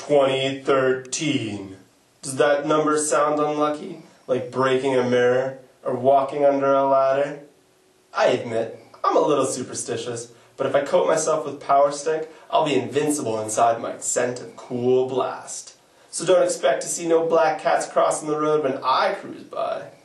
2013. Does that number sound unlucky? Like breaking a mirror or walking under a ladder? I admit, I'm a little superstitious, but if I coat myself with Powerstick, I'll be invincible inside my scent of cool blast. So don't expect to see no black cats crossing the road when I cruise by.